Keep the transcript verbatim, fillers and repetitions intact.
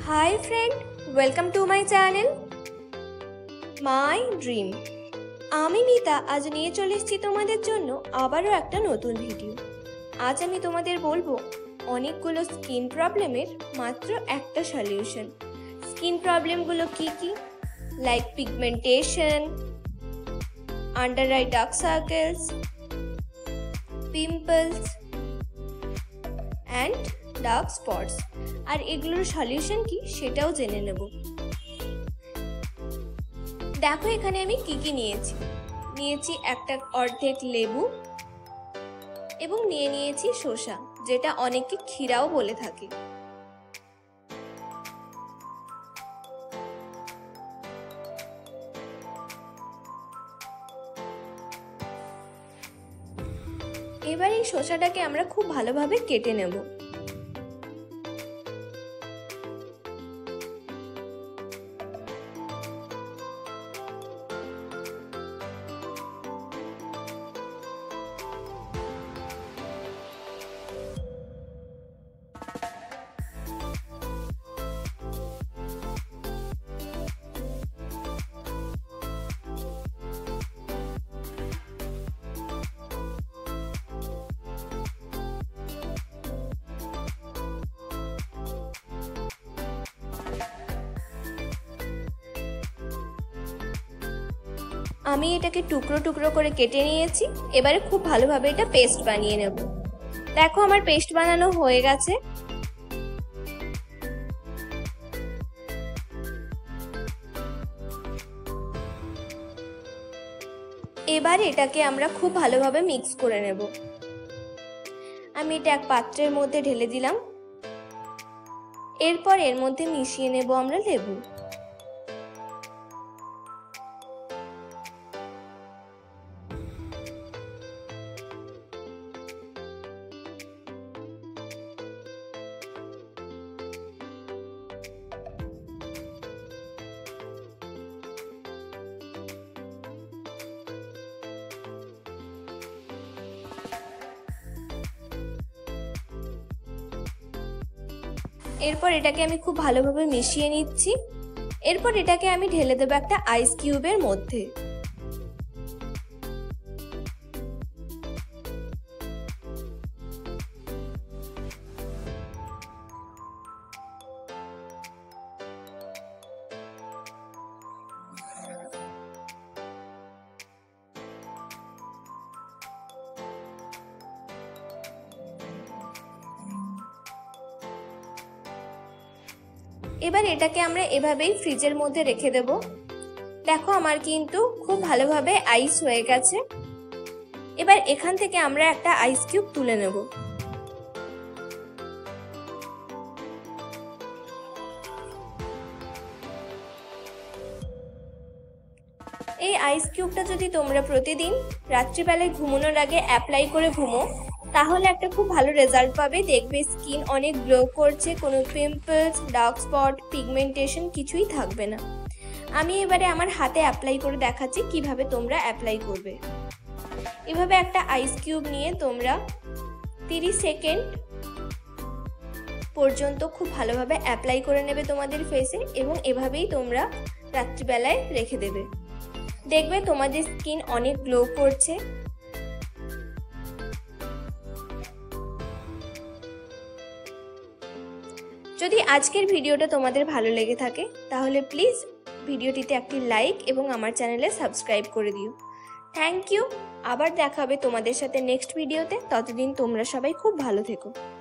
Hi friend, welcome to my channel My Dream। আমি মিতা আজ নিয়ে চলে এসেছি তোমাদের জন্য আবারও একটা নতুন ভিডিও। আজ আমি তোমাদের বলবো অনেকগুলো স্কিন প্রবলেমের মাত্র একটা সলিউশন। স্কিন প্রবলেমগুলো কি কি? Like pigmentation, under eye dark circles, pimples and dark spots. আর এগুলোর সলিউশন কি সেটাও জেনে নেব। দেখো এখানে আমি কি কি নিয়েছি। নিয়েছি একটা অর্ধেক লেবু এবং নিয়ে নিয়েছি শসা, যেটা অনেকে ক্ষীরাও বলে থাকে। এবার এই শসাটাকে আমরা খুব ভালোভাবে কেটে নেব। আমি এটাকে টুকরো টুকরো করে কেটে নিয়েছি। এবারে খুব ভালোভাবে এটা পেস্ট বানিয়ে নেব। দেখো আমার পেস্ট বানানো হয়ে গেছে। এবার এটাকে আমরা খুব ভালোভাবে মিক্স করে নেব। আমি এটা এক পাত্রের মধ্যে ঢেলে দিলাম। এরপর এর মধ্যে মিশিয়ে নেব আমরা লেবু। এরপর এটাকে আমি খুব ভালোভাবে মিশিয়ে নিচ্ছি। এরপর এটাকে আমি ঢেলে দেবো একটা আইস কিউবের মধ্যে। এবার এটাকে আমরা এভাবেই ফ্রিজের মধ্যে রেখে দেব। দেখো আমার কিন্তু খুব ভালোভাবে আইস হয়ে গেছে। এবার এখান থেকে আমরা একটা আইস কিউব তুলে নেব। এই আইস কিউবটা যদি তোমরা প্রতিদিন রাত্রিবেলায় ঘুমানোর আগে অ্যাপ্লাই করে ঘুমো, তাহলে একটা খুব ভালো রেজাল্ট পাবে। দেখবে স্কিন অনেক গ্লো করছে, কোনো পিম্পলস, ডার্ক স্পট, পিগমেন্টেশন কিছুই থাকবে না। আমি এবারে আমার হাতে অ্যাপ্লাই করে দেখাচ্ছি কিভাবে তোমরা অ্যাপ্লাই করবে। এভাবে একটা আইস কিউব নিয়ে তোমরা তিরিশ সেকেন্ড পর্যন্ত খুব ভালোভাবে অ্যাপ্লাই করে নেবে তোমাদের ফেসে এবং এভাবেই তোমরা রাত্রিবেলায় রেখে দেবে। দেখবে তোমাদের স্কিন অনেক গ্লো করছে। যদি আজকের ভিডিওটা তোমাদের ভালো লেগে থাকে তাহলে প্লিজ ভিডিওটিতে একটি লাইক এবং আমার চ্যানেলে সাবস্ক্রাইব করে দিও। Thank you. আবার দেখা হবে তোমাদের সাথে নেক্সট ভিডিওতে। ততদিন তোমরা সবাই খুব ভালো থেকো।